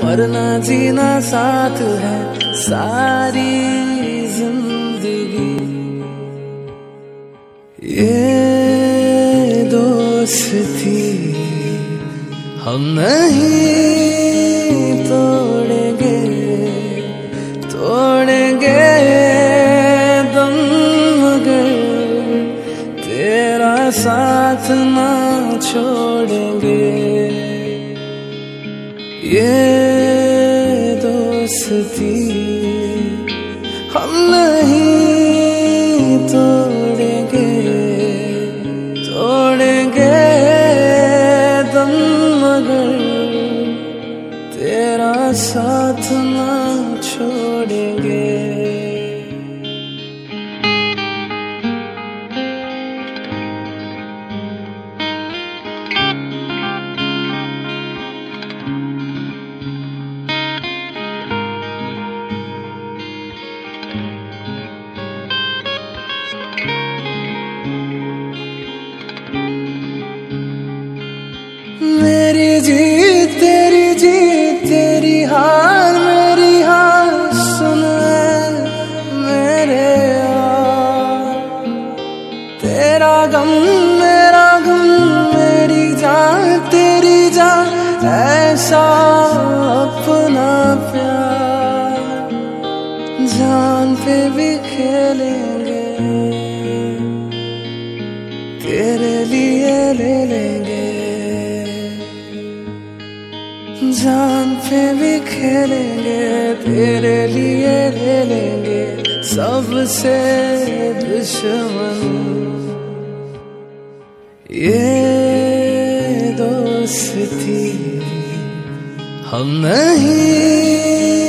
मरना जीना साथ है सारी जिंदगी। ये दोस्ती हम नहीं तोड़ेंगे, तोड़ेंगे दम मगर तेरा साथ ना छोड़ेंगे। ये दोस्ती हम नहीं तोड़ेंगे, तोड़ेंगे दम मगर तेरा साथ ना छोड़ेंगे। मेरी जीत तेरी जीत, तेरी हार मेरी हार, सुन मेरे यार। तेरा गम मेरा गम, मेरी जान तेरी जान, ऐसा अपना प्यार जान पे भी खेलेंगे, तेरे लिए ले लेंगे। जान पे भी खेलेंगे, तेरे लिए ले लेंगे सबसे दुश्मन। ये दोस्ती हम नहीं